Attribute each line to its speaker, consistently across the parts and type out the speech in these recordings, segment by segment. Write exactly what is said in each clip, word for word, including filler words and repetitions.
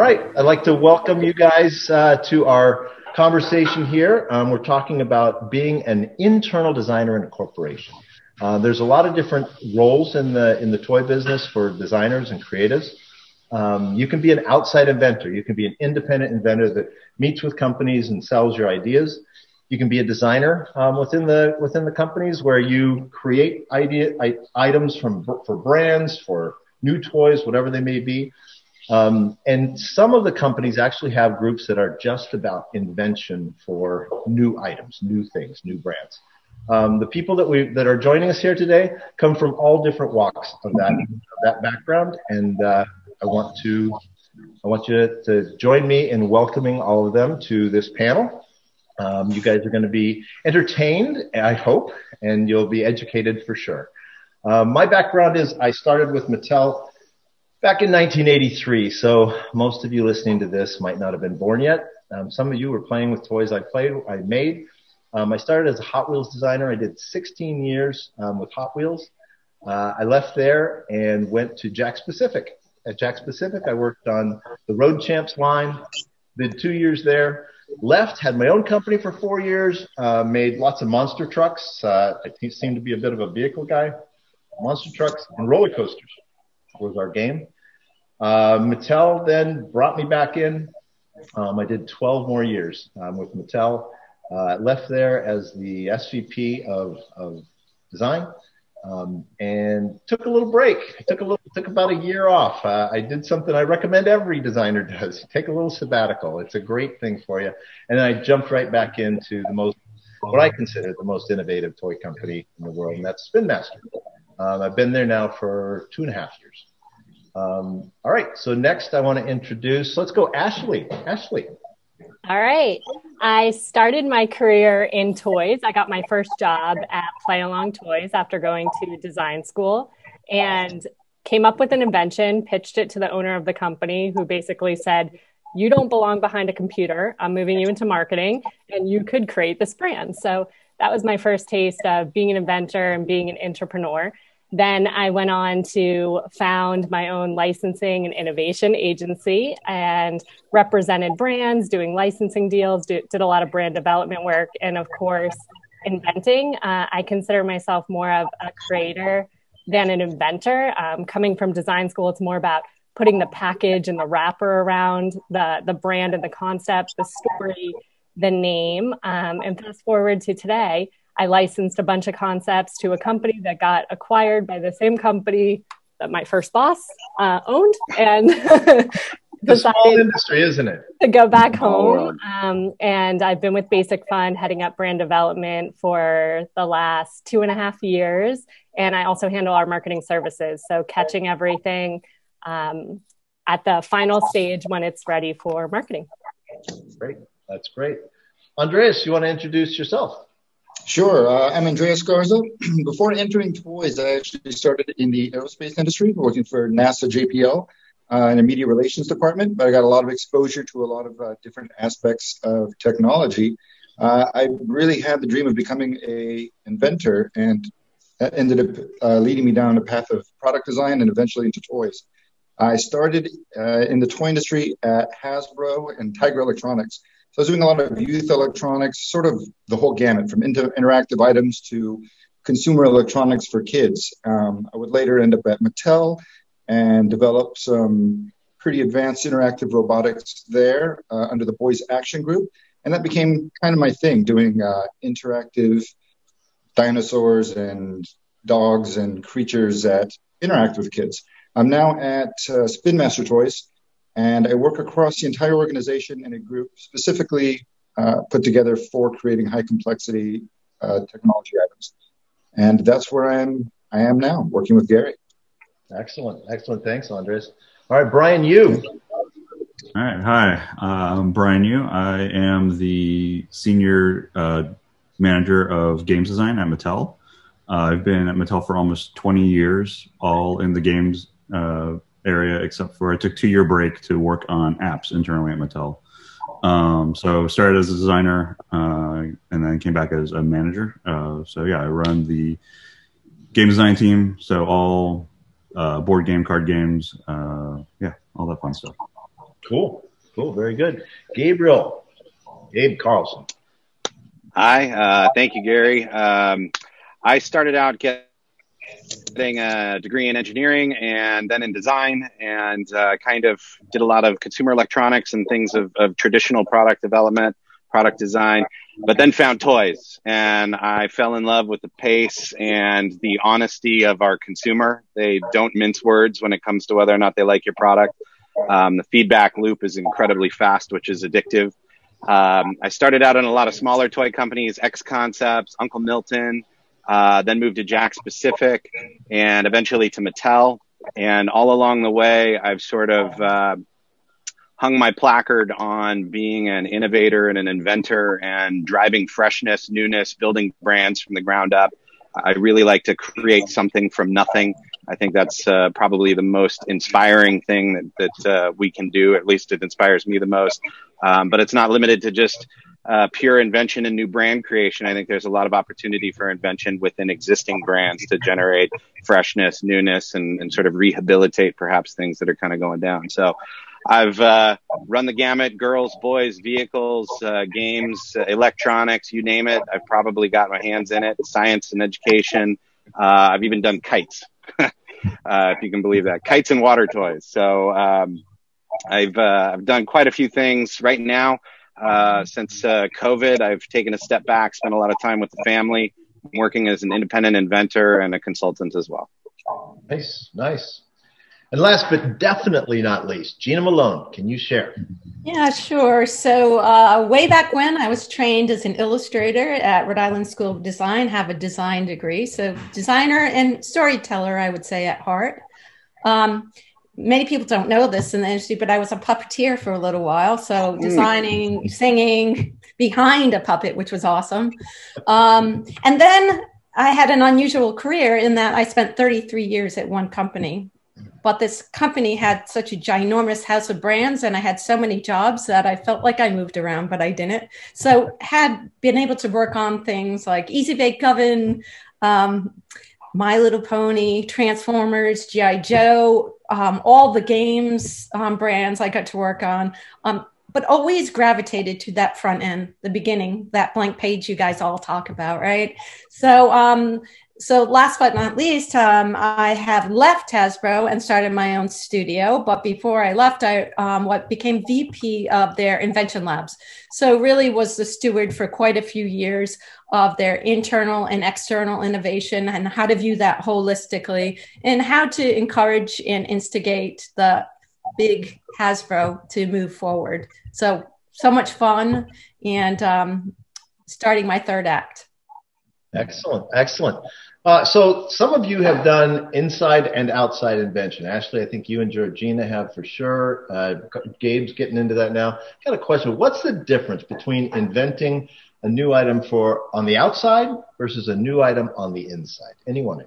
Speaker 1: right, I'd like to welcome you guys uh, to our conversation here. Um, we're talking about being an internal designer in a corporation. Uh, there's a lot of different roles in the in the toy business for designers and creatives. Um, you can be an outside inventor. You can be an independent inventor that meets with companies and sells your ideas. You can be a designer um, within the within the companies where you create idea I, items from for brands, for new toys, whatever they may be. Um, and some of the companies actually have groups that are just about invention for new items, new things, new brands. Um, the people that we that are joining us here today come from all different walks of that of that background, and uh, I want to I want you to join me in welcoming all of them to this panel. Um, you guys are going to be entertained, I hope, and you'll be educated for sure. Uh, my background is I started with Mattel back in nineteen eighty-three, so most of you listening to this might not have been born yet. Um, some of you were playing with toys I played, I made. Um, I started as a Hot Wheels designer. I did sixteen years um, with Hot Wheels. Uh, I left there and went to Jakks Pacific. At Jakks Pacific, I worked on the Road Champs line, did two years there, left, had my own company for four years, uh, made lots of monster trucks. Uh, I seemed to be a bit of a vehicle guy. Monster trucks and roller coasters was our game. Uh, Mattel then brought me back in. Um, I did twelve more years um, with Mattel. Uh, I left there as the S V P of, of design um, and took a little break. I took a little, took about a year off. Uh, I did something I recommend every designer does. Take a little sabbatical. It's a great thing for you. And then I jumped right back into the most, what I consider the most innovative toy company in the world, and that's Spin Master. Um, I've been there now for two and a half years. Um, all right, so next I want to introduce, let's go Ashley. Ashley.
Speaker 2: All right. I started my career in toys. I got my first job at Play Along Toys after going to design school and came up with an invention, pitched it to the owner of the company, who basically said, you don't belong behind a computer. I'm moving you into marketing and you could create this brand. So that was my first taste of being an inventor and being an entrepreneur. Then I went on to found my own licensing and innovation agency and represented brands, doing licensing deals, do, did a lot of brand development work, and of course, inventing. Uh, I consider myself more of a creator than an inventor. Um, coming from design school, it's more about putting the package and the wrapper around the, the brand and the concept, the story, the name. Um, and fast forward to today, I licensed a bunch of concepts to a company that got acquired by the same company that my first boss uh, owned, and
Speaker 1: the small industry, isn't it?
Speaker 2: To go back home. Um, and I've been with Basic Fun, heading up brand development for the last two and a half years. And I also handle our marketing services, so catching everything um, at the final stage when it's ready for marketing.
Speaker 1: Great. That's great. Andreas, you want to introduce yourself?
Speaker 3: Sure. Uh, I'm Andreas Garza. Before entering toys, I actually started in the aerospace industry, working for NASA J P L uh, in a media relations department, but I got a lot of exposure to a lot of uh, different aspects of technology. Uh, I really had the dream of becoming an inventor, and that ended up uh, leading me down a path of product design and eventually into toys. I started uh, in the toy industry at Hasbro and Tiger Electronics. So I was doing a lot of youth electronics, sort of the whole gamut, from inter- interactive items to consumer electronics for kids. Um, I would later end up at Mattel and develop some pretty advanced interactive robotics there uh, under the Boys Action Group. And that became kind of my thing, doing uh, interactive dinosaurs and dogs and creatures that interact with kids. I'm now at uh, Spin Master Toys, and I work across the entire organization in a group specifically uh, put together for creating high complexity uh, technology items. And that's where I am, I am now, working with Gary.
Speaker 1: Excellent. Excellent. Thanks, Andres. All right, Brian Yu.
Speaker 4: All right. Hi, uh, I'm Brian Yu. I am the senior uh, manager of games design at Mattel. Uh, I've been at Mattel for almost twenty years, all in the games uh, area, except for I took a two-year break to work on apps internally at Mattel. Um, so started as a designer uh, and then came back as a manager. Uh, so yeah, I run the game design team. So all uh, board game, card games, uh, yeah, all that fun stuff.
Speaker 1: Cool. Cool. Very good. Gabriel. Gabe Carlson.
Speaker 5: Hi. Uh, thank you, Gary. Um, I started out getting a degree in engineering and then in design, and uh, kind of did a lot of consumer electronics and things of, of traditional product development, product design, but then found toys, and I fell in love with the pace and the honesty of our consumer. They don't mince words when it comes to whether or not they like your product. Um, the feedback loop is incredibly fast, which is addictive. Um, I started out in a lot of smaller toy companies, X Concepts, Uncle Milton, uh, then moved to Jack Specific, and eventually to Mattel. And all along the way, I've sort of uh, hung my placard on being an innovator and an inventor and driving freshness, newness, building brands from the ground up. I really like to create something from nothing. I think that's uh, probably the most inspiring thing that, that uh, we can do. At least it inspires me the most. Um, but it's not limited to just uh, pure invention and new brand creation. I think there's a lot of opportunity for invention within existing brands to generate freshness, newness, and, and sort of rehabilitate perhaps things that are kind of going down. So I've uh, run the gamut: girls, boys, vehicles, uh, games, uh, electronics, you name it. I've probably got my hands in it. Science and education. Uh, I've even done kites, uh, if you can believe that. Kites and water toys. So um, I've uh, I've done quite a few things. Right now, uh, since uh, COVID, I've taken a step back, spent a lot of time with the family, working as an independent inventor and a consultant as well.
Speaker 1: Nice, nice. And last but definitely not least, Gina Melone, can you share?
Speaker 6: Yeah, sure. So uh, way back when, I was trained as an illustrator at Rhode Island School of Design, have a design degree. So designer and storyteller, I would say, at heart. Um, many people don't know this in the industry, but I was a puppeteer for a little while. So designing, mm. singing behind a puppet, which was awesome. Um, and then I had an unusual career in that I spent thirty-three years at one company. But this company had such a ginormous house of brands, and I had so many jobs that I felt like I moved around, but I didn't. So had been able to work on things like Easy Bake Oven, um, My Little Pony, Transformers, G I Joe, um, all the games um, brands I got to work on, um, but always gravitated to that front end, the beginning, that blank page you guys all talk about, right? So, um, So last but not least, um, I have left Hasbro and started my own studio. But before I left, I um, what became V P of their invention labs. So really was the steward for quite a few years of their internal and external innovation and how to view that holistically and how to encourage and instigate the big Hasbro to move forward. So, so much fun and um, starting my third act.
Speaker 1: Excellent, excellent. Uh, so some of you have done inside and outside invention. Ashley, I think you and Georgina have for sure. Uh, Gabe's getting into that now. I got a question. What's the difference between inventing a new item for on the outside versus a new item on the inside? Anyone?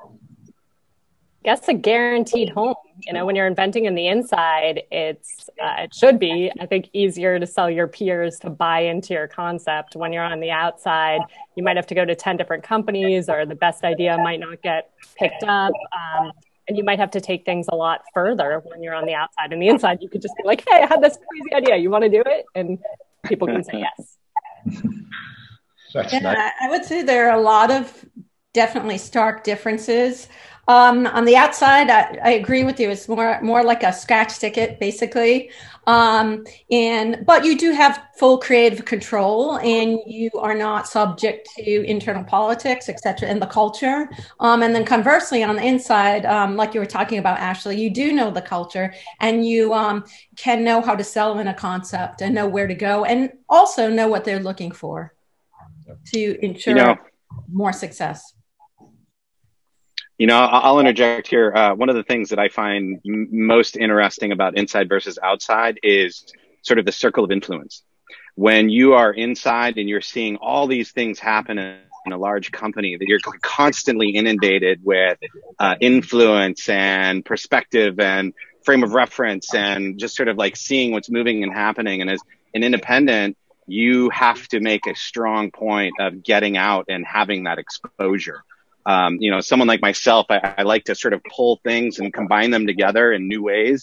Speaker 2: I guess a guaranteed home. You know, when you're inventing in the inside, it's uh, it should be, I think, easier to sell your peers to buy into your concept. When you're on the outside, you might have to go to ten different companies, or the best idea might not get picked up. Um, and you might have to take things a lot further when you're on the outside. And the inside, you could just be like, hey, I had this crazy idea. You want to do it? And people can say yes.
Speaker 6: That's yeah, nice. I would say there are a lot of definitely stark differences. Um, on the outside, I, I agree with you. It's more more like a scratch ticket, basically. Um, and but you do have full creative control, and you are not subject to internal politics, et cetera, and the culture. Um, and then conversely, on the inside, um, like you were talking about, Ashley, you do know the culture, and you um, can know how to sell in a concept and know where to go, and also know what they're looking for to ensure you know, more success.
Speaker 5: You know, I'll interject here. Uh, one of the things that I find m- most interesting about inside versus outside is sort of the circle of influence. When you are inside and you're seeing all these things happen in, in a large company, that you're constantly inundated with uh, influence and perspective and frame of reference and just sort of like seeing what's moving and happening. And as an independent, you have to make a strong point of getting out and having that exposure. Um, you know, someone like myself, I, I like to sort of pull things and combine them together in new ways.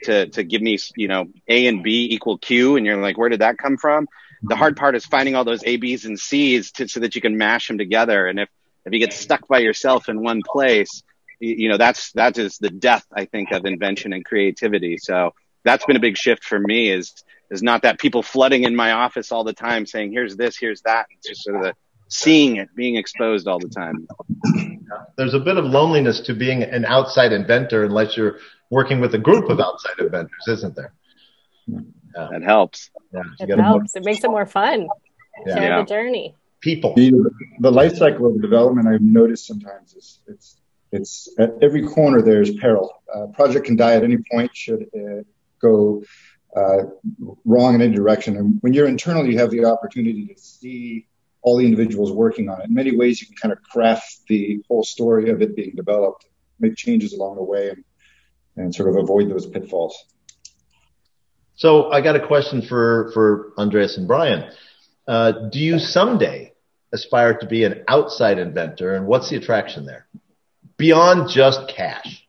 Speaker 5: to to give me, you know, A and B equal Q, and you're like, where did that come from? The hard part is finding all those A, B's, and C's to, so that you can mash them together. And if if you get stuck by yourself in one place, you, you know, that's that is the death, I think, of invention and creativity. So that's been a big shift for me. Is is not that people flooding in my office all the time saying, here's this, here's that. It's just sort of the seeing it, being exposed all the time.
Speaker 1: There's a bit of loneliness to being an outside inventor unless you're working with a group of outside inventors, isn't there?
Speaker 5: Yeah. That helps.
Speaker 1: Yeah,
Speaker 2: it helps. It makes it more fun.
Speaker 1: Yeah.
Speaker 2: Share
Speaker 5: Yeah.
Speaker 2: the journey.
Speaker 1: People.
Speaker 3: The, the life cycle of development, I've noticed sometimes is it's it's at every corner there's peril. Uh, project can die at any point should it go uh, wrong in any direction. And when you're internal, you have the opportunity to see all the individuals working on it. In many ways, you can kind of craft the whole story of it being developed, make changes along the way, and, and sort of avoid those pitfalls.
Speaker 1: So I got a question for, for Andreas and Brian. Uh, do you someday aspire to be an outside inventor, and what's the attraction there? Beyond just cash.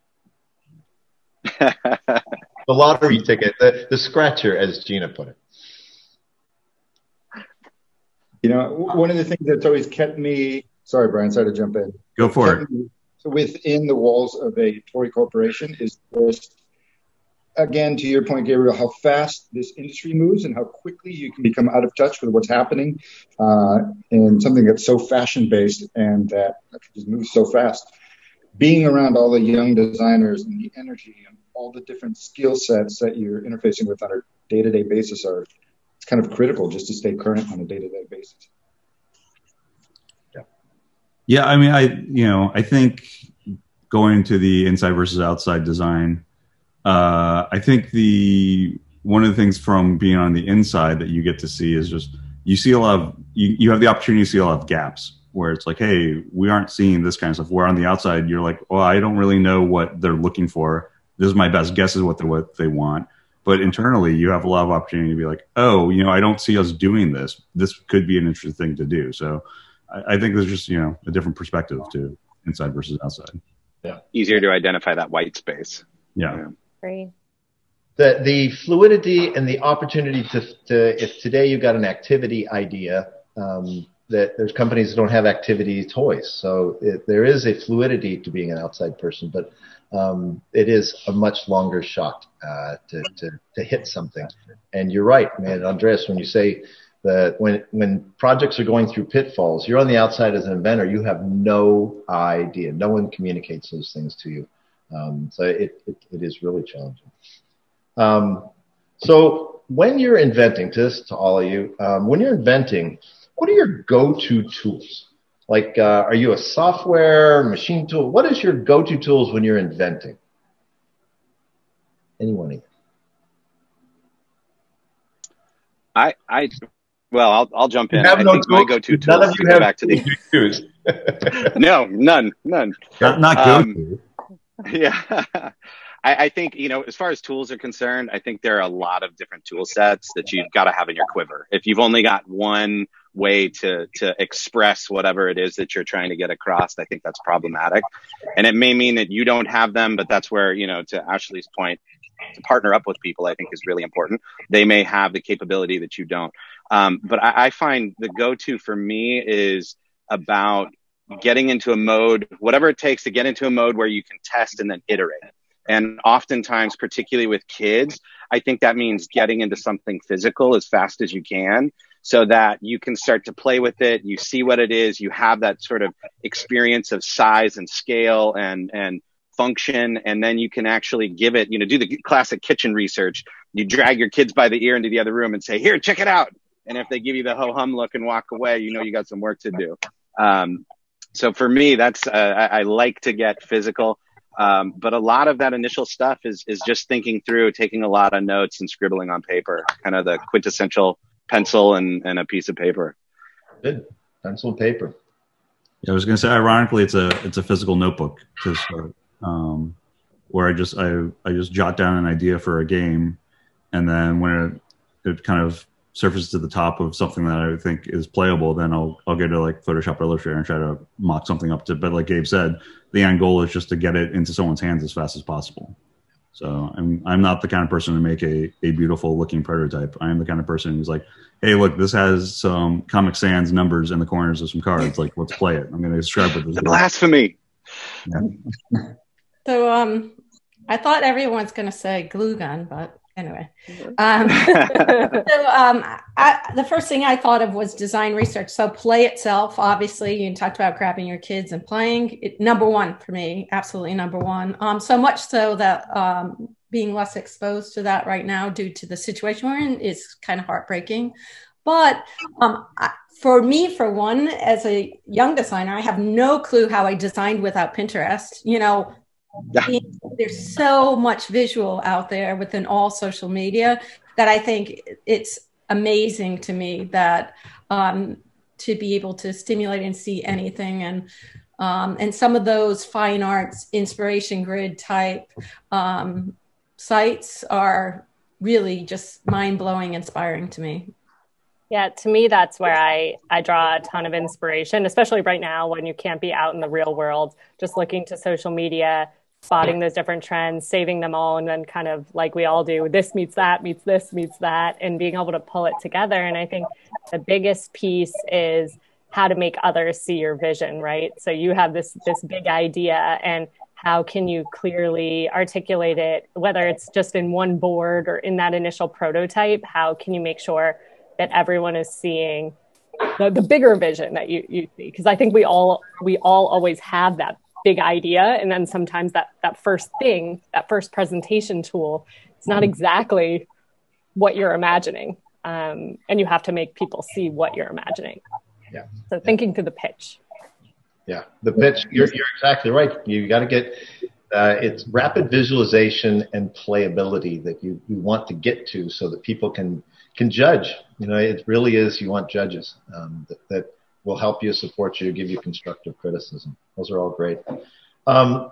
Speaker 1: The lottery ticket, the, the scratcher, as Gina put it.
Speaker 3: You know, one of the things that's always kept me, sorry, Brian, sorry to jump in.
Speaker 4: Go for it.
Speaker 3: Within the walls of a toy corporation is just, again, to your point, Gabriel, how fast this industry moves and how quickly you can become out of touch with what's happening uh, in something that's so fashion-based and that just moves so fast. Being around all the young designers and the energy and all the different skill sets that you're interfacing with on a day-to-day basis are it's kind of critical just to stay current on a day-to-day basis.
Speaker 1: Yeah.
Speaker 4: Yeah, I mean, I you know, I think going to the inside versus outside design, uh, I think the one of the things from being on the inside that you get to see is just you see a lot of you, you have the opportunity to see a lot of gaps where it's like, hey, we aren't seeing this kind of stuff. Where on the outside, you're like, well, I don't really know what they're looking for. This is my best guess is what they what they want. But internally, you have a lot of opportunity to be like, oh, you know, I don't see us doing this. This could be an interesting thing to do. So I, I think there's just, you know, a different perspective to inside versus outside.
Speaker 1: Yeah.
Speaker 5: Easier to identify that white space.
Speaker 4: Yeah.
Speaker 5: Yeah.
Speaker 2: Great.
Speaker 1: The, the fluidity and the opportunity to, to, if today you got an activity idea, um, that there's companies that don't have activity toys. So it, there is a fluidity to being an outside person, but um, it is a much longer shot uh, to, to, to hit something. And you're right, man, Andreas, when you say that when, when projects are going through pitfalls, you're on the outside as an inventor, you have no idea. No one communicates those things to you. Um, so it, it, it is really challenging. Um, so when you're inventing, to this to all of you, um, when you're inventing, what are your go-to tools? Like, uh, are you a software, machine tool? What is your go-to tools when you're inventing? Anyone here?
Speaker 5: I, I, well, I'll, I'll jump in.
Speaker 1: You have
Speaker 5: I
Speaker 1: no
Speaker 5: think
Speaker 1: tools?
Speaker 5: my go-to
Speaker 1: None
Speaker 5: tools
Speaker 1: of
Speaker 5: to
Speaker 1: you
Speaker 5: go
Speaker 1: have
Speaker 5: back to the
Speaker 1: tools.
Speaker 5: no, none, none.
Speaker 4: Not, not
Speaker 5: Um,
Speaker 4: go-to.
Speaker 5: Yeah. I, I think, you know, as far as tools are concerned, I think there are a lot of different tool sets that you've got to have in your quiver. If you've only got one way to, to express whatever it is that you're trying to get across, I think that's problematic. And it may mean that you don't have them, but that's where, you know, to Ashley's point, to partner up with people, I think is really important. They may have the capability that you don't. Um, but I, I find the go-to for me is about getting into a mode, whatever it takes to get into a mode where you can test and then iterate. And oftentimes, particularly with kids, I think that means getting into something physical as fast as you can so that you can start to play with it. You see what it is. You have that sort of experience of size and scale and, and function. And then you can actually give it, you know, do the classic kitchen research. You drag your kids by the ear into the other room and say, here, check it out. And if they give you the ho-hum look and walk away, you know, you got some work to do. Um, so for me, that's, uh, I, I like to get physical. Um, but a lot of that initial stuff is, is just thinking through, taking a lot of notes and scribbling on paper, kind of the quintessential pencil and, and a piece of paper.
Speaker 1: Good. Pencil and paper.
Speaker 4: Yeah, I was going to say, ironically, it's a, it's a physical notebook to start, um, where I just, I, I just jot down an idea for a game. And then when it, it kind of surfaces to the top of something that I think is playable, then I'll, I'll go to like Photoshop or Illustrator and try to mock something up to, but like Gabe said, the end goal is just to get it into someone's hands as fast as possible. So I'm I'm not the kind of person to make a, a beautiful looking prototype. I am the kind of person who's like, hey, look, this has some Comic Sans numbers in the corners of some cards. Like, let's play it. I'm going to describe what this is.
Speaker 5: Blasphemy.
Speaker 4: Yeah.
Speaker 6: So um, I thought everyone's going to say glue gun, but anyway. Um, so um, I, the first thing I thought of was design research. So play itself, obviously, you talked about grabbing your kids and playing. It, number one for me, absolutely number one. Um, so much so that um, being less exposed to that right now due to the situation we're in is kind of heartbreaking. But um, I, for me, for one, as a young designer, I have no clue how I designed without Pinterest. You know, yeah. There's so much visual out there within all social media that I think it's amazing to me that um, to be able to stimulate and see anything. And um, and some of those fine arts inspiration grid type um, sites are really just mind-blowing, inspiring to me.
Speaker 2: Yeah, to me, that's where I, I draw a ton of inspiration, especially right now when you can't be out in the real world, just looking to social media, spotting those different trends, saving them all, and then kind of like we all do, this meets that, meets this, meets that, and being able to pull it together. And I think the biggest piece is how to make others see your vision, right? So you have this this big idea, and how can you clearly articulate it, whether it's just in one board or in that initial prototype, how can you make sure that everyone is seeing the, the bigger vision that you, you see? Because I think we all we all always have that big idea, and then sometimes that that first thing, that first presentation tool, it's not exactly what you're imagining, um, and you have to make people see what you're imagining.
Speaker 1: Yeah.
Speaker 2: So thinking yeah. through the pitch.
Speaker 1: Yeah, the pitch. You're you're exactly right. You got to get uh, it's rapid visualization and playability that you you want to get to, so that people can can judge. You know, it really is. You want judges um, that, that will help you, support you, give you constructive criticism. Those are all great. Um,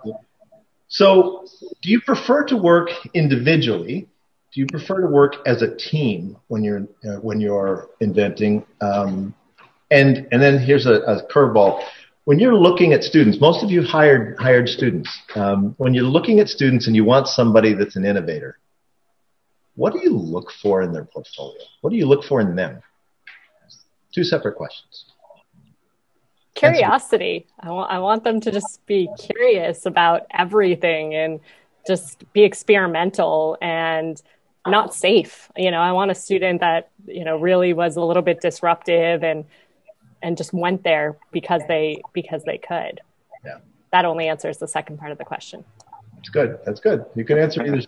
Speaker 1: so do you prefer to work individually? Do you prefer to work as a team when you're uh, when you're inventing? Um, and and then here's a, a curveball. When you're looking at students, most of you hired hired students. Um, when you're looking at students and you want somebody that's an innovator, what do you look for in their portfolio? What do you look for in them? Two separate questions.
Speaker 2: Curiosity. I want, I want them to just be curious about everything and just be experimental and not safe. You know, I want a student that, you know, really was a little bit disruptive and and just went there because they because they could.
Speaker 1: Yeah.
Speaker 2: That only answers the second part of the question.
Speaker 1: That's good. That's good. You can answer either.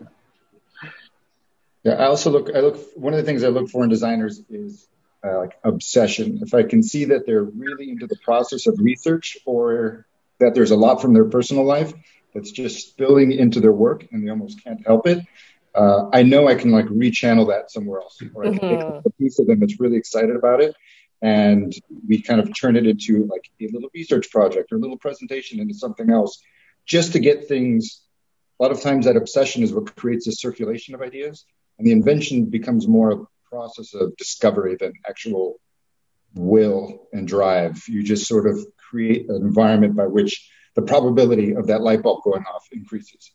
Speaker 3: Yeah, I also look, I look, one of the things I look for in designers is uh, like obsession. If I can see that they're really into the process of research, or that there's a lot from their personal life that's just spilling into their work and they almost can't help it, uh, I know I can like rechannel that somewhere else. Or I can
Speaker 2: Mm-hmm.
Speaker 3: take a piece of them that's really excited about it, and we kind of turn it into like a little research project or a little presentation into something else, just to get things. A lot of times that obsession is what creates a circulation of ideas. And the invention becomes more a process of discovery than actual will and drive. You just sort of create an environment by which the probability of that light bulb going off increases.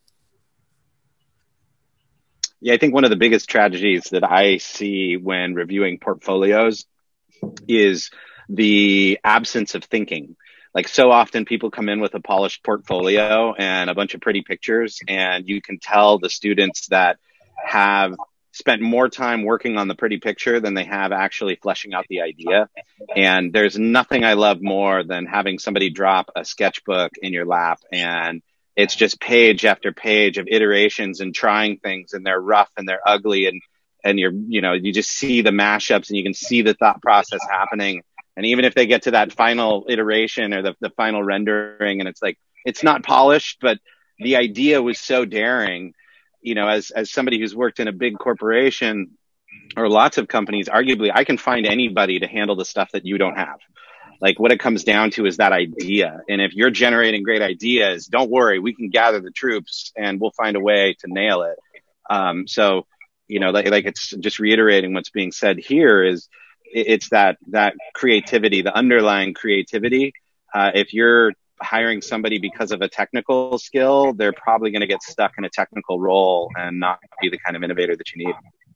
Speaker 5: Yeah, I think one of the biggest tragedies that I see when reviewing portfolios is the absence of thinking. Like, so often people come in with a polished portfolio and a bunch of pretty pictures, and you can tell the students that have spent more time working on the pretty picture than they have actually fleshing out the idea. And there's nothing I love more than having somebody drop a sketchbook in your lap, and it's just page after page of iterations and trying things, and they're rough and they're ugly, and and you're, you know, you just see the mashups and you can see the thought process happening. And even if they get to that final iteration or the, the final rendering, and it's like, it's not polished, but the idea was so daring. You know, as, as somebody who's worked in a big corporation or lots of companies, arguably I can find anybody to handle the stuff that you don't have. Like, what it comes down to is that idea. And if you're generating great ideas, don't worry, we can gather the troops and we'll find a way to nail it. Um, so, you know, like, like it's just reiterating what's being said here is it's that, that creativity, the underlying creativity. Uh, if you're hiring somebody because of a technical skill, they're probably going to get stuck in a technical role and not be the kind of innovator that you need.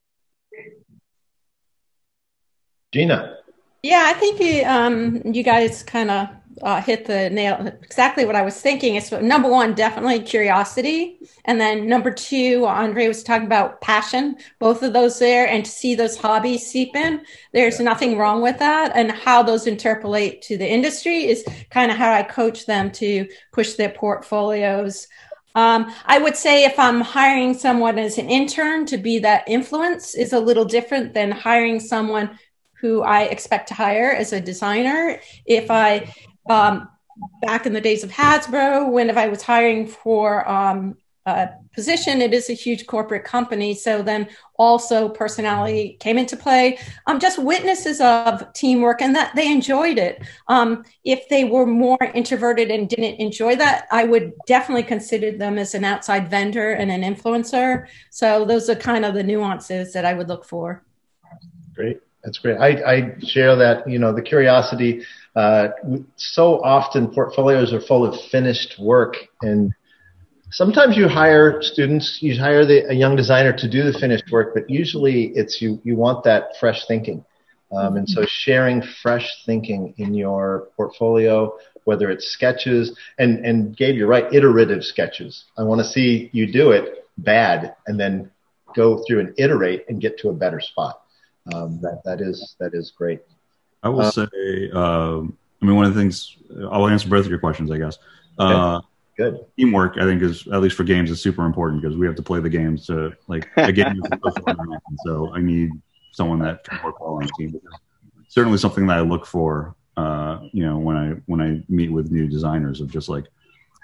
Speaker 1: Gina.
Speaker 6: Yeah, I think you, um, you guys kind of uh, hit the nail, exactly what I was thinking. It's number one, definitely curiosity. And then number two, Andre was talking about passion, both of those there, and to see those hobbies seep in. There's nothing wrong with that. And how those interpolate to the industry is kind of how I coach them to push their portfolios. Um, I would say if I'm hiring someone as an intern to be that influence is a little different than hiring someone who I expect to hire as a designer. If I, um, back in the days of Hasbro, when if I was hiring for um, a position, it is a huge corporate company. So then also personality came into play. Um, just witnesses of teamwork and that they enjoyed it. Um, if they were more introverted and didn't enjoy that, I would definitely consider them as an outside vendor and an influencer. So those are kind of the nuances that I would look for.
Speaker 1: Great. That's great. I, I share that, you know, the curiosity. Uh, so often portfolios are full of finished work, and sometimes you hire students, you hire the, a young designer to do the finished work, but usually it's you, you want that fresh thinking. Um, and so sharing fresh thinking in your portfolio, whether it's sketches, and, and Gabe, you're right, iterative sketches. I want to see you do it bad and then go through and iterate and get to a better spot. Um, that that is that is great.
Speaker 4: I will uh, say, uh, I mean, one of the things, I'll answer both of your questions, I guess. Uh,
Speaker 1: okay. Good.
Speaker 4: Teamwork, I think, is, at least for games, is super important because we have to play the games to, like, a game is a social interaction, so I need someone that can work well on a team. Certainly something that I look for, uh, you know, when I when I meet with new designers, of just like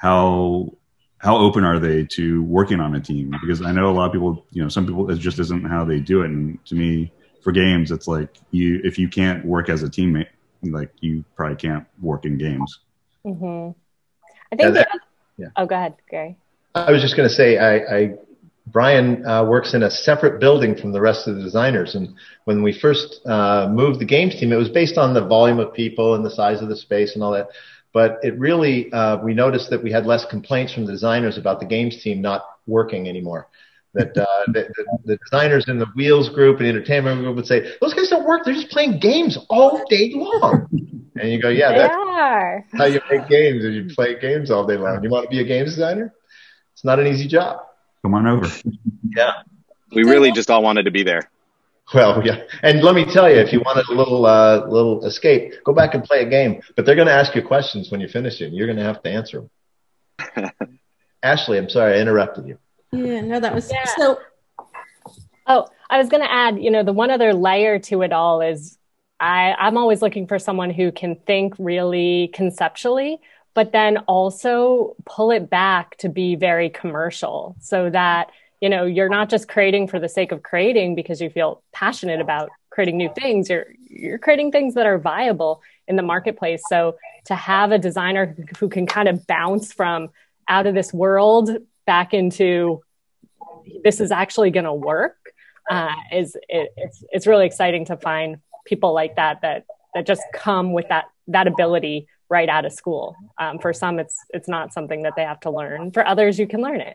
Speaker 4: how how open are they to working on a team? Because I know a lot of people, you know, some people, it just isn't how they do it, and to me, for games, it's like you if you can't work as a teammate, like you probably can't work in games.
Speaker 2: Mm-hmm. I think.
Speaker 1: Yeah,
Speaker 2: that,
Speaker 1: yeah.
Speaker 2: Oh, go ahead, Gary.
Speaker 1: I was just going to say, I, I Brian uh, works in a separate building from the rest of the designers, and when we first uh, moved the games team, it was based on the volume of people and the size of the space and all that. But it really, uh, we noticed that we had less complaints from the designers about the games team not working anymore. That uh, the, the, the designers in the wheels group and entertainment group would say, those guys don't work. They're just playing games all day long. And you go, yeah,
Speaker 2: they
Speaker 1: that's
Speaker 2: are.
Speaker 1: how you make games. Is you play games all day long. You want to be a games designer? It's not an easy job.
Speaker 4: Come on over.
Speaker 1: Yeah.
Speaker 5: We really just all wanted to be there.
Speaker 1: Well, yeah. And let me tell you, if you wanted a little uh, little escape, go back and play a game. But they're going to ask you questions when you finish it. You're going to have to answer them. Ashley, I'm sorry I interrupted you.
Speaker 6: Yeah, no, that was
Speaker 2: yeah.
Speaker 6: so.
Speaker 2: Oh, I was going to add, you know, the one other layer to it all is I, I'm always looking for someone who can think really conceptually, but then also pull it back to be very commercial so that, you know, you're not just creating for the sake of creating because you feel passionate about creating new things. You're, you're creating things that are viable in the marketplace. So to have a designer who can kind of bounce from out of this world back into this is actually going to work uh, is it, it's it's really exciting to find people like that that that just come with that that ability right out of school. Um, for some, it's it's not something that they have to learn. For others, you can learn it.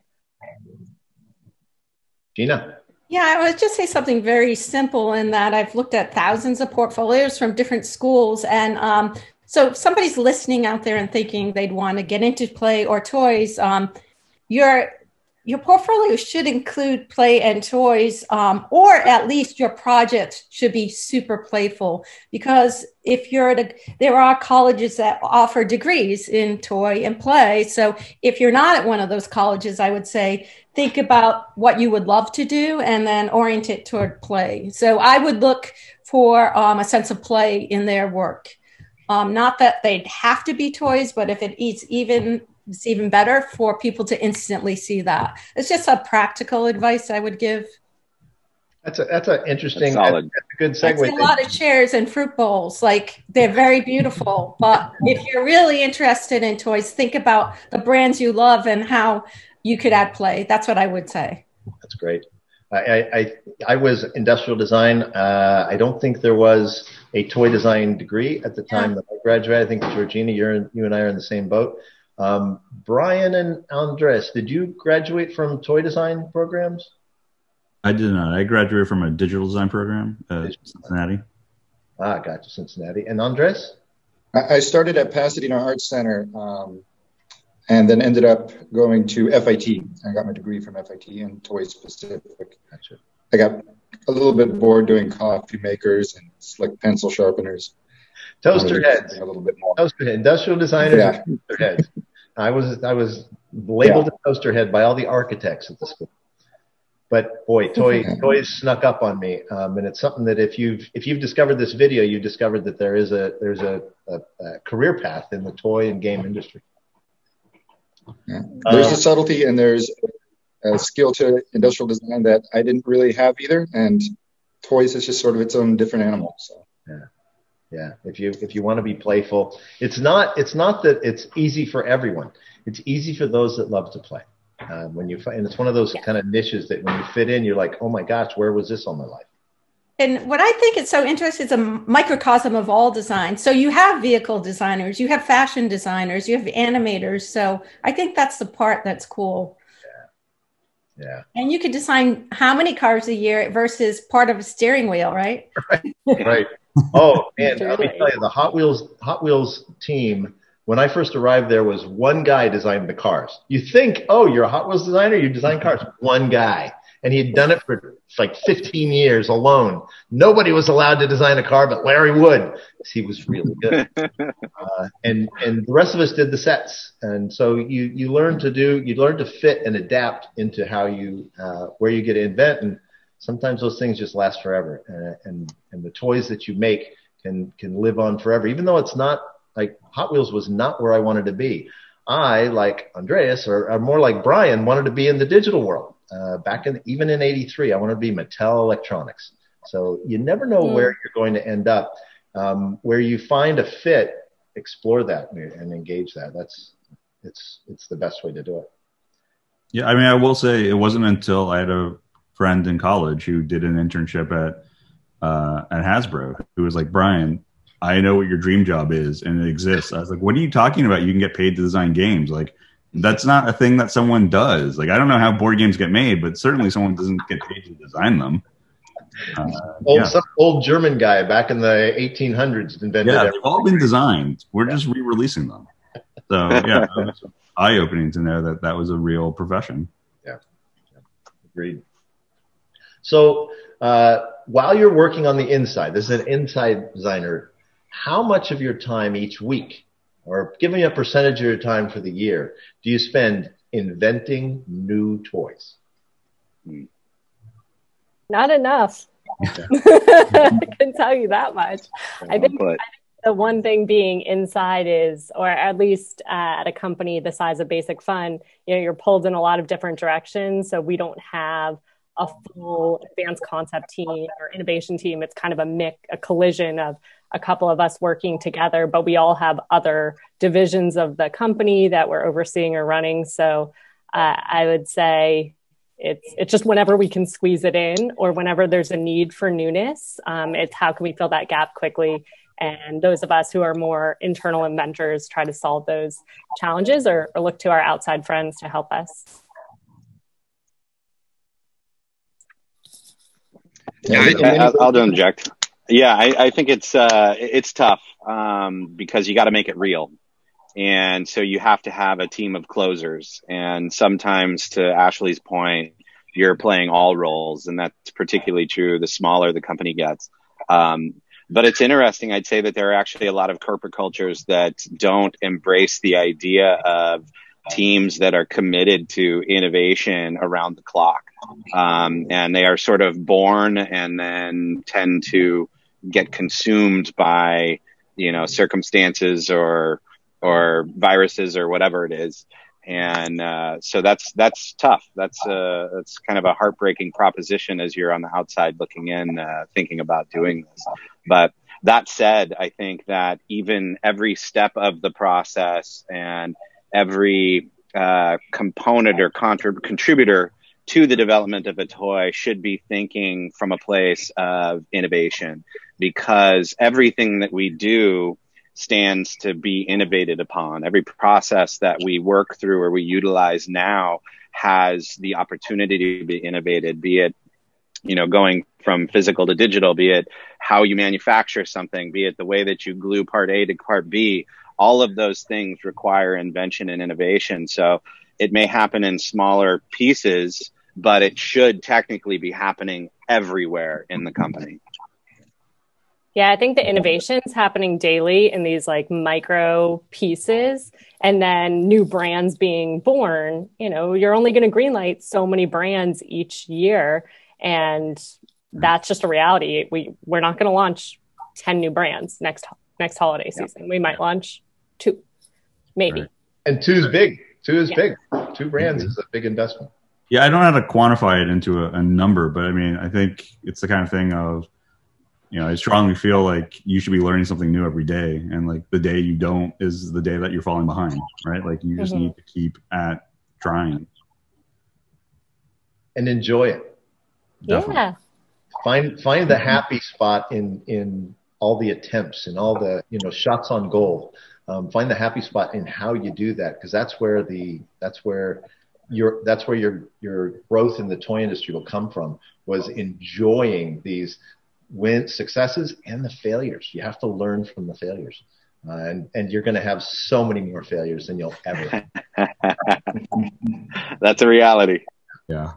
Speaker 1: Gina.
Speaker 6: Yeah, I would just say something very simple in that I've looked at thousands of portfolios from different schools, and um, so if somebody's listening out there and thinking they'd want to get into play or toys, um, your your portfolio should include play and toys, um, or at least your project should be super playful. Because if you're at a, there are colleges that offer degrees in toy and play. So if you're not at one of those colleges, I would say think about what you would love to do and then orient it toward play. So I would look for um, a sense of play in their work. Um, not that they'd have to be toys, but if it eats even it's even better for people to instantly see that. It's just a practical advice I would give.
Speaker 1: That's a that's an interesting,
Speaker 5: that's solid.
Speaker 1: That's a good segue.
Speaker 6: I see a lot of chairs and fruit bowls, like they're very beautiful. But if you're really interested in toys, think about the brands you love and how you could add play. That's what I would say.
Speaker 1: That's great. I I, I was industrial design. Uh, I don't think there was a toy design degree at the time yeah. that I graduated. I think Georgina, you're in, you and I are in the same boat. Um, Brian and Andres, did you graduate from toy design programs?
Speaker 4: I did not. I graduated from a digital design program at Cincinnati.
Speaker 1: Ah, gotcha, Cincinnati. And Andres?
Speaker 3: I started at Pasadena Arts Center um, and then ended up going to F I T. I got my degree from F I T in toy specific.
Speaker 1: Gotcha.
Speaker 3: I got a little bit bored doing coffee makers and slick pencil sharpeners.
Speaker 1: Toaster heads.
Speaker 3: A little bit more.
Speaker 1: Toaster head. Industrial designers.
Speaker 3: Yeah.
Speaker 1: And toaster heads. I was I was labeled yeah. a toaster head by all the architects at the school. But boy, toy toys snuck up on me, um, and it's something that if you've if you've discovered this video, you've discovered that there is a there's a, a, a career path in the toy and game industry.
Speaker 3: Yeah. There's uh, a subtlety and there's a skill to industrial design that I didn't really have either, and toys is just sort of its own different animal. So
Speaker 1: yeah, yeah. If you if you want to be playful, it's not it's not that it's easy for everyone. It's easy for those that love to play. Um, when you and it's one of those yeah. kind of niches that when you fit in, you're like, oh my gosh, where was this all my life?
Speaker 6: And what I think is so interesting is a microcosm of all design. So you have vehicle designers, you have fashion designers, you have animators. So I think that's the part that's cool.
Speaker 1: Yeah. Yeah.
Speaker 6: And you could design how many cars a year versus part of a steering wheel, right?
Speaker 1: Right. Right. Oh man, let me tell you, the Hot Wheels Hot Wheels team. When I first arrived, there was one guy designing the cars. You think, oh, you're a Hot Wheels designer, you design cars. One guy. And he had done it for like fifteen years alone. Nobody was allowed to design a car but Larry Wood. He was really good. uh, and and the rest of us did the sets. And so you you learn to do, you learn to fit and adapt into how you, uh, where you get to invent. And sometimes those things just last forever. And, and, and the toys that you make can, can live on forever, even though it's not, like Hot Wheels was not where I wanted to be. I, like Andreas, or, or more like Brian, wanted to be in the digital world. Uh, back in, even in eighty-three, I wanted to be Mattel Electronics. So you never know mm. where you're going to end up. Um, where you find a fit, explore that and engage that. That's, it's, it's the best way to do it.
Speaker 4: Yeah. I mean, I will say it wasn't until I had a friend in college who did an internship at, uh, at Hasbro who was like, Brian, I know what your dream job is and it exists. I was like, what are you talking about? You can get paid to design games. Like, that's not a thing that someone does. Like, I don't know how board games get made, but certainly someone doesn't get paid to design them. Uh,
Speaker 1: old,
Speaker 4: yeah.
Speaker 1: Some old German guy back in the eighteen hundreds invented
Speaker 4: Yeah,
Speaker 1: everything.
Speaker 4: They've all been designed. We're yeah. just re-releasing them. So, yeah, it was eye-opening to know that that was a real profession.
Speaker 1: Yeah, yeah. Agreed. So, uh, while you're working on the inside, this is an inside designer, how much of your time each week, or give me a percentage of your time for the year, do you spend inventing new toys?
Speaker 2: Not enough. I can tell you that much. I think, I think the one thing being inside is, or at least uh, at a company the size of Basic Fun, you know, you're pulled in a lot of different directions. So we don't have a full advanced concept team or innovation team. It's kind of a mix, a collision of a couple of us working together, but we all have other divisions of the company that we're overseeing or running. So uh, I would say it's it's just whenever we can squeeze it in, or whenever there's a need for newness, um, it's how can we fill that gap quickly. And those of us who are more internal inventors try to solve those challenges, or, or look to our outside friends to help us.
Speaker 5: Yeah, I, I'll interject. Yeah, I, I think it's uh, it's tough um, because you got to make it real. And so you have to have a team of closers. And sometimes, to Ashley's point, you're playing all roles. And that's particularly true the smaller the company gets. Um, but it's interesting. I'd say that there are actually a lot of corporate cultures that don't embrace the idea of teams that are committed to innovation around the clock. Um, and they are sort of born and then tend to get consumed by, you know, circumstances or or viruses or whatever it is. And uh, so that's that's tough. That's uh, that's kind of a heartbreaking proposition as you're on the outside looking in, uh, thinking about doing this. But that said, I think that even every step of the process and every uh, component or contrib- contributor to the development of a toy should be thinking from a place of innovation, because everything that we do stands to be innovated upon. Every process that we work through or we utilize now has the opportunity to be innovated, be it, you know, going from physical to digital, be it how you manufacture something, be it the way that you glue part A to part B. All of those things require invention and innovation. So it may happen in smaller pieces, but it should technically be happening everywhere in the company.
Speaker 2: Yeah, I think the innovation's happening daily in these like micro pieces, and then new brands being born. You know, you're only going to greenlight so many brands each year, and that's just a reality. We we're not going to launch ten new brands next next holiday season. Yeah. We might launch two, maybe.
Speaker 1: Right. And two's big. Two is yeah. big. Two brands
Speaker 4: mm-hmm.
Speaker 1: is a big investment.
Speaker 4: Yeah, I don't know how to quantify it into a, a number, but I mean, I think it's the kind of thing of, you know, I strongly feel like you should be learning something new every day. And like the day you don't is the day that you're falling behind, right? Like you just mm-hmm. need to keep at trying.
Speaker 1: And enjoy it.
Speaker 2: Definitely. Yeah.
Speaker 1: Find find the happy spot in, in all the attempts and all the, you know, shots on goal. Um, find the happy spot in how you do that, because that's where the that's where your that's where your your growth in the toy industry will come from, was enjoying these win successes and the failures. You have to learn from the failures, uh, and and you're going to have so many more failures than you'll ever.
Speaker 5: That's a reality.
Speaker 4: Yeah.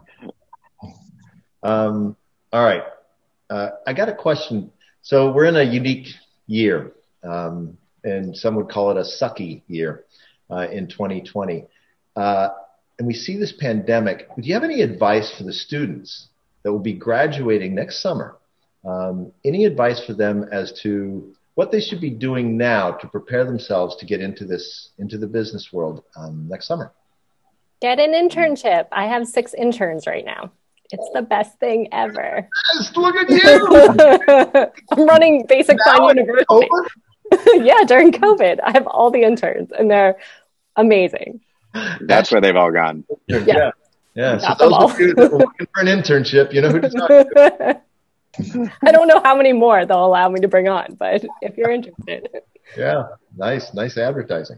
Speaker 1: Um. All right. Uh, I got a question. So we're in a unique year, um, and some would call it a sucky year uh, in twenty twenty. Uh, and we see this pandemic. Do you have any advice for the students that will be graduating next summer? Um, any advice for them as to what they should be doing now to prepare themselves to get into this, into the business world um, next summer?
Speaker 2: Get an internship. I have six interns right now. It's the best thing ever.
Speaker 1: Yes, look at you.
Speaker 2: I'm running Basic Fun University. Yeah, during COVID. I have all the interns and they're amazing.
Speaker 5: That's where they've all gone.
Speaker 1: Yeah. Yeah. yeah. So those of you that were looking for an internship, you know who to talk to.
Speaker 2: I don't know how many more they'll allow me to bring on, but if you're interested.
Speaker 1: Yeah, nice, nice advertising.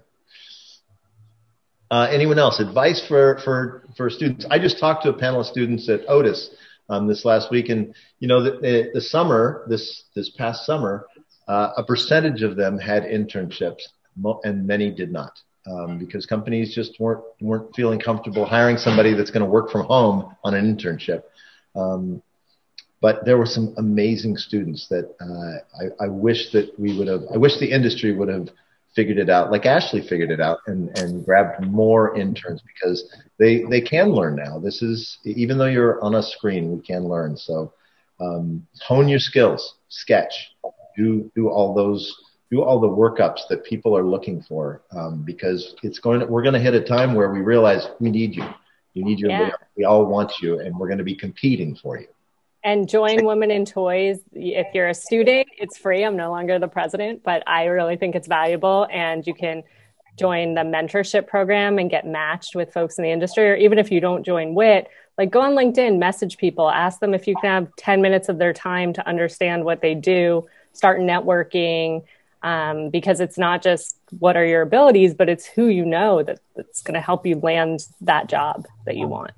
Speaker 1: Uh, anyone else? Advice for, for, for students? I just talked to a panel of students at Otis um, this last week, and you know, the, the, the summer, this this past summer, uh, a percentage of them had internships, and many did not, um, because companies just weren't weren't feeling comfortable hiring somebody that's going to work from home on an internship. Um, But there were some amazing students that uh, I, I wish that we would have, I wish the industry would have figured it out, like Ashley figured it out, and, and grabbed more interns, because they, they can learn now. This is, even though you're on a screen, we can learn. So um, hone your skills, sketch, do, do all those, do all the workups that people are looking for, um, because it's going to, we're going to hit a time where we realize we need you. You need your, yeah. we all want you, and we're going to be competing for you.
Speaker 2: And join Women in Toys. If you're a student, it's free. I'm no longer the president, but I really think it's valuable. And you can join the mentorship program and get matched with folks in the industry. Or even if you don't join W I T, like go on LinkedIn, message people, ask them if you can have ten minutes of their time to understand what they do, start networking, um, because it's not just what are your abilities, but it's who you know that, that's going to help you land that job that you want.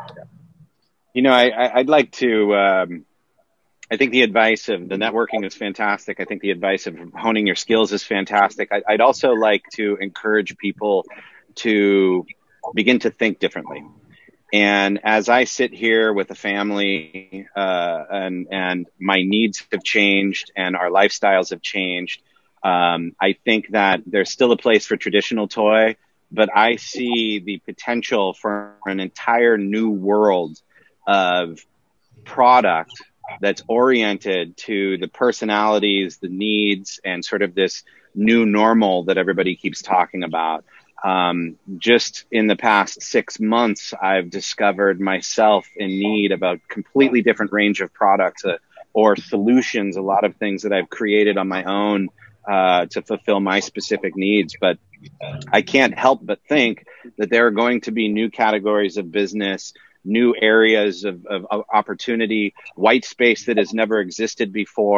Speaker 5: You know, I, I'd like to, um, I think the advice of the networking is fantastic. I think the advice of honing your skills is fantastic. I, I'd also like to encourage people to begin to think differently. And as I sit here with a family, uh, and, and my needs have changed and our lifestyles have changed, um, I think that there's still a place for traditional toy, but I see the potential for an entire new world of product that's oriented to the personalities, the needs, and sort of this new normal that everybody keeps talking about. Um, just in the past six months, I've discovered myself in need of a completely different range of products uh, or solutions, a lot of things that I've created on my own uh, to fulfill my specific needs. But I can't help but think that there are going to be new categories of business, new areas of, of, of opportunity, white space that has never existed before.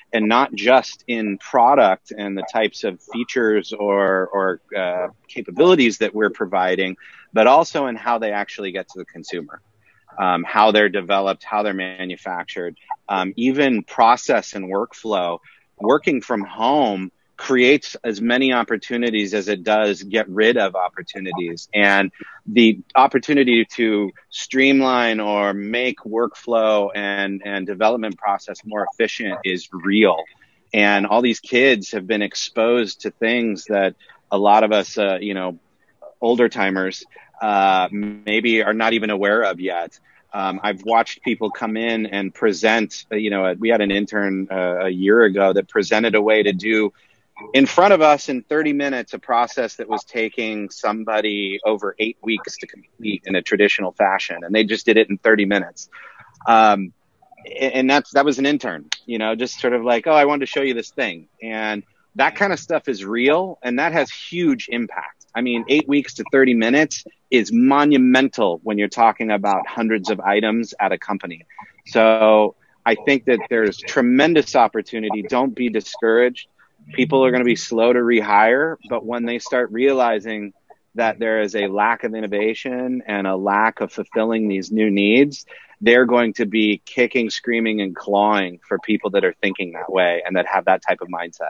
Speaker 5: and not just in product and the types of features or, or uh, capabilities that we're providing, but also in how they actually get to the consumer, um, how they're developed, how they're manufactured, um, even process and workflow. Working from home creates as many opportunities as it does get rid of opportunities. And the opportunity to streamline or make workflow and, and development process more efficient is real. And all these kids have been exposed to things that a lot of us, uh, you know, older timers, uh, maybe are not even aware of yet. Um, I've watched people come in and present, you know, we had an intern uh, a year ago that presented a way to do in front of us in thirty minutes, a process that was taking somebody over eight weeks to complete in a traditional fashion. And they just did it in thirty minutes. Um, and that's, that was an intern, you know, just sort of like, oh, I wanted to show you this thing. And that kind of stuff is real. And that has huge impact. I mean, eight weeks to thirty minutes is monumental when you're talking about hundreds of items at a company. So I think that there's tremendous opportunity. Don't be discouraged. People are going to be slow to rehire, but when they start realizing that there is a lack of innovation and a lack of fulfilling these new needs, they're going to be kicking, screaming, and clawing for people that are thinking that way and that have that type of mindset.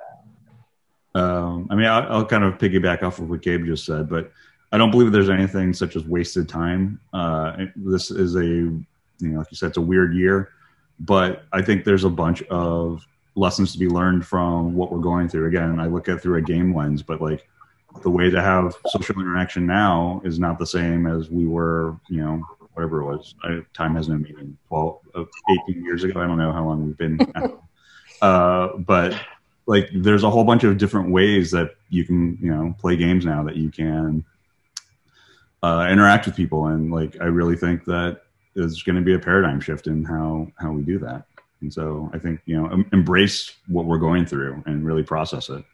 Speaker 4: Um, I mean, I'll, I'll kind of piggyback off of what Gabe just said, but I don't believe there's anything such as wasted time. Uh, this is a, you know, like you said, it's a weird year, but I think there's a bunch of lessons to be learned from what we're going through. Again, I look at it through a game lens, but like the way to have social interaction now is not the same as we were, you know, whatever it was. I, time has no meaning. twelve, eighteen years ago. I don't know how long we've been. uh, but like, there's a whole bunch of different ways that you can, you know, play games now that you can uh, interact with people. And like, I really think that there's going to be a paradigm shift in how, how we do that. And so I think, you know, em- embrace what we're going through and really process it.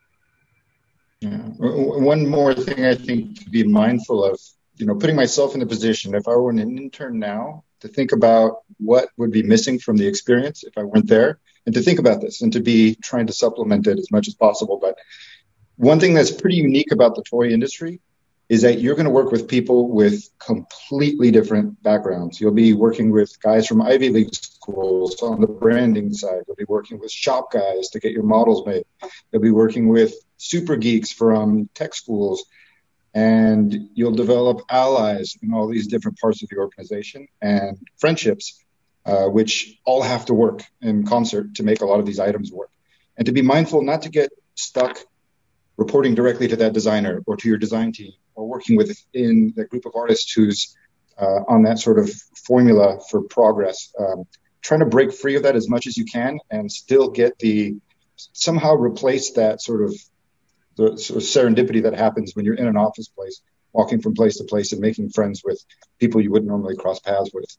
Speaker 3: Yeah. One more thing I think to be mindful of, you know, putting myself in the position, if I were an intern now, to think about what would be missing from the experience if I weren't there, and to think about this and to be trying to supplement it as much as possible. But one thing that's pretty unique about the toy industry is that you're going to work with people with completely different backgrounds. You'll be working with guys from Ivy League schools on the branding side. You'll be working with shop guys to get your models made. You'll be working with super geeks from tech schools. And you'll develop allies in all these different parts of the organization and friendships, uh, which all have to work in concert to make a lot of these items work. And to be mindful not to get stuck reporting directly to that designer or to your design team, or working within the group of artists who's uh, on that sort of formula for progress. Um, trying to break free of that as much as you can and still get the, somehow replace that sort of, the sort of serendipity that happens when you're in an office place, walking from place to place and making friends with people you wouldn't normally cross paths with.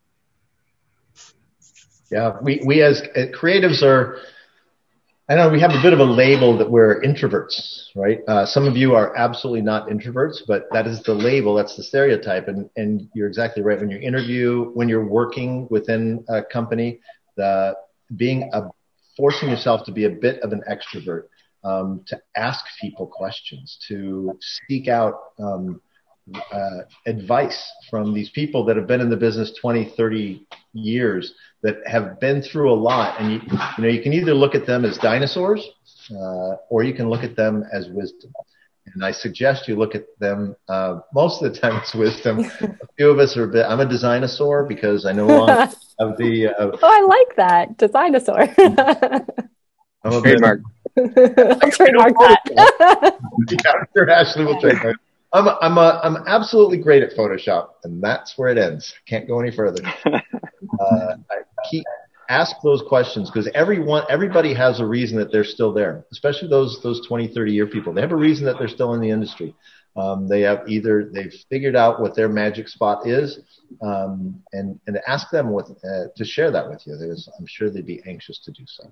Speaker 1: Yeah, we, we as creatives are, I know we have a bit of a label that we're introverts, right? Uh, some of you are absolutely not introverts, but that is the label, that's the stereotype. And, and you're exactly right. When you interview, when you're working within a company, the being a, forcing yourself to be a bit of an extrovert, um, to ask people questions, to seek out um, uh, advice from these people that have been in the business twenty, thirty years, that have been through a lot. And you, you know, you can either look at them as dinosaurs, uh, or you can look at them as wisdom. And I suggest you look at them, uh, most of the time it's wisdom. A few of us are a bit, I'm a dinosaur because I no longer have the... Uh,
Speaker 2: oh, I like that, dinosaur.
Speaker 1: I'm a
Speaker 5: Trademark.
Speaker 2: I'll trademark that.
Speaker 1: Character Ashley will trademark. I'm a, I'm a, I'm absolutely great at Photoshop, and that's where it ends. Can't go any further. Uh, I keep ask those questions because everyone, everybody has a reason that they're still there. Especially those those twenty, thirty year people. They have a reason that they're still in the industry. Um, they have either they've figured out what their magic spot is, um, and and ask them what uh, to share that with you. There's, I'm sure they'd be anxious to do so.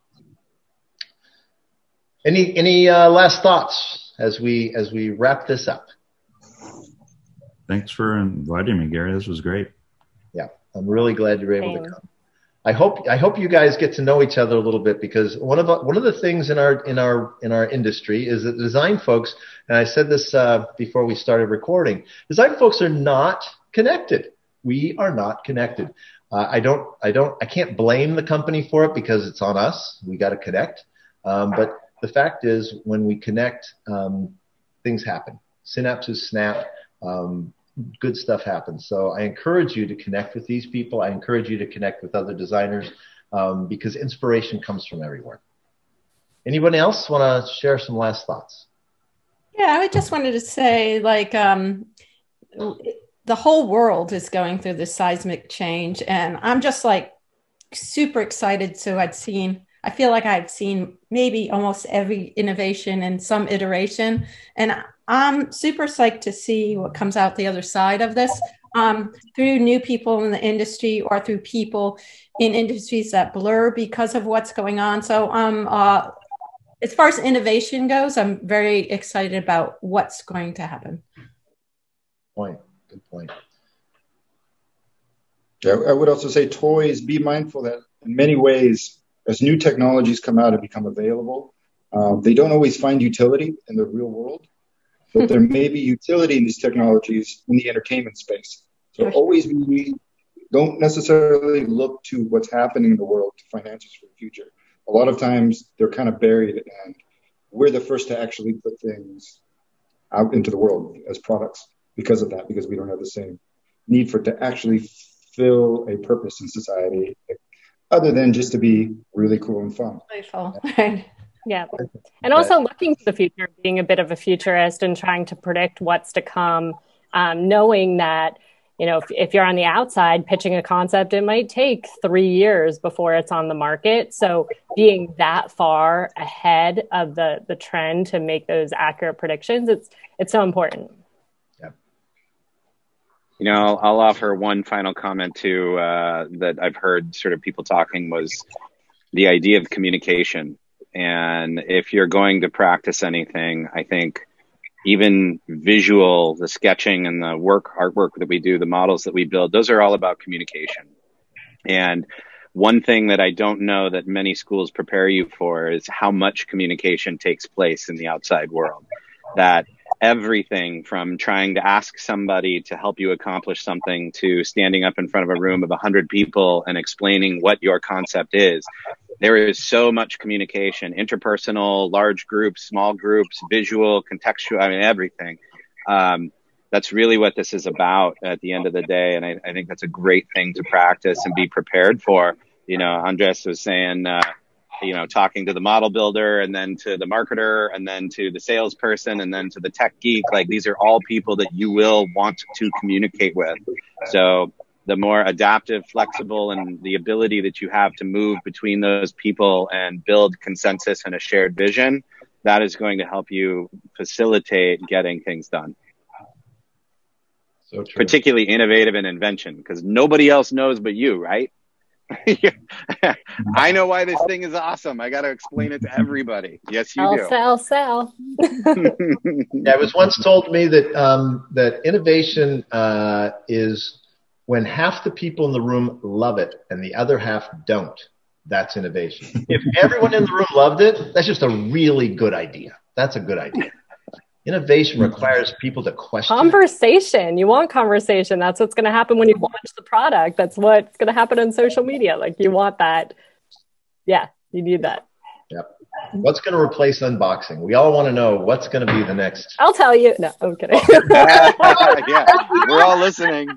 Speaker 1: Any any uh, last thoughts as we as we wrap this up?
Speaker 4: Thanks for inviting me, Gary. This was great.
Speaker 1: Yeah, I'm really glad you were able
Speaker 2: Same.
Speaker 1: to come. I hope I hope you guys get to know each other a little bit, because one of the, one of the things in our in our in our industry is that design folks, and I said this uh, before we started recording, design folks are not connected. We are not connected. Uh, I don't I don't I can't blame the company for it, because it's on us. We got to connect. Um, but the fact is, when we connect, um, things happen. Synapses snap. Um, good stuff happens. So I encourage you to connect with these people. I encourage you to connect with other designers, um, because inspiration comes from everywhere. Anybody else want to share some last thoughts?
Speaker 6: Yeah, I just wanted to say, like, um, the whole world is going through this seismic change, and I'm just like super excited. So I'd seen, I feel like I've seen maybe almost every innovation in some iteration, and I'm super psyched to see what comes out the other side of this, um, through new people in the industry or through people in industries that blur because of what's going on. So um, uh, as far as innovation goes, I'm very excited about what's going to happen.
Speaker 1: Point. Good point.
Speaker 3: Yeah, I would also say toys, be mindful that in many ways, as new technologies come out and become available, um, they don't always find utility in the real world. But there may be utility in these technologies in the entertainment space. So always be, don't necessarily look to what's happening in the world to find answers for the future. A lot of times they're kind of buried, and we're the first to actually put things out into the world as products because of that, because we don't have the same need for it to actually fill a purpose in society other than just to be really cool and fun.
Speaker 6: Playful, right?
Speaker 2: Yeah. And also looking to the future, being a bit of a futurist and trying to predict what's to come, um, knowing that, you know, if, if you're on the outside pitching a concept, it might take three years before it's on the market. So being that far ahead of the, the trend to make those accurate predictions, it's, it's so important.
Speaker 1: Yeah.
Speaker 5: You know, I'll, I'll offer one final comment too, uh, that I've heard sort of people talking, was the idea of communication. And if you're going to practice anything, I think even visual, the sketching and the work, artwork that we do, the models that we build, those are all about communication. And one thing that I don't know that many schools prepare you for is how much communication takes place in the outside world. That everything from trying to ask somebody to help you accomplish something to standing up in front of a room of a hundred people and explaining what your concept is. There is so much communication, interpersonal, large groups, small groups, visual, contextual, I mean, everything. Um, that's really what this is about at the end of the day. And I, I think that's a great thing to practice and be prepared for. You know, Andres was saying, uh, you know, talking to the model builder and then to the marketer and then to the salesperson and then to the tech geek. Like, these are all people that you will want to communicate with. So the more adaptive, flexible, and the ability that you have to move between those people and build consensus and a shared vision, that is going to help you facilitate getting things done.
Speaker 1: So true.
Speaker 5: Particularly innovative and invention, because nobody else knows but you, right? I know why this thing is awesome. I got to explain it to everybody. Yes, you
Speaker 2: I'll
Speaker 5: do.
Speaker 2: Sell, sell.
Speaker 1: Yeah, it was once told to me that um, that innovation uh, is when half the people in the room love it and the other half don't. That's innovation. If everyone in the room loved it, that's just a really good idea. That's a good idea. Innovation requires people to question.
Speaker 2: Conversation. You want conversation. That's what's going to happen when you launch the product. That's what's going to happen on social media. Like, you want that. Yeah, you need that.
Speaker 1: Yep. What's going to replace unboxing? We all want to know what's going to be the next.
Speaker 2: I'll tell you. No, I'm kidding.
Speaker 5: Yeah, we're all listening.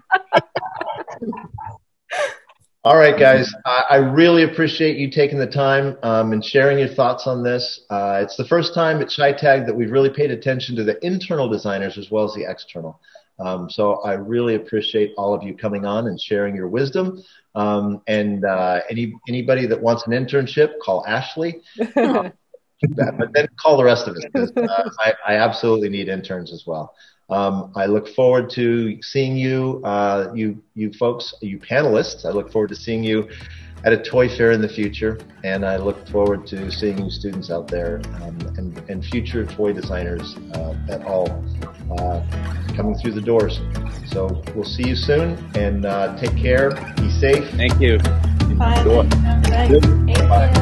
Speaker 1: All right, guys. I, I really appreciate you taking the time um, and sharing your thoughts on this. Uh, it's the first time at ShyTag that we've really paid attention to the internal designers as well as the external. Um, so I really appreciate all of you coming on and sharing your wisdom. Um, and uh, any anybody that wants an internship, call Ashley. Uh, but then call the rest of us, because uh, I, I absolutely need interns as well. Um, I look forward to seeing you, uh, you, you folks, you panelists. I look forward to seeing you at a toy fair in the future, and I look forward to seeing you students out there um, and, and future toy designers uh, at all uh, coming through the doors. So we'll see you soon, and uh, take care. Be safe.
Speaker 5: Thank you.
Speaker 6: Bye.
Speaker 1: Sure.
Speaker 6: Thanks.
Speaker 1: Bye.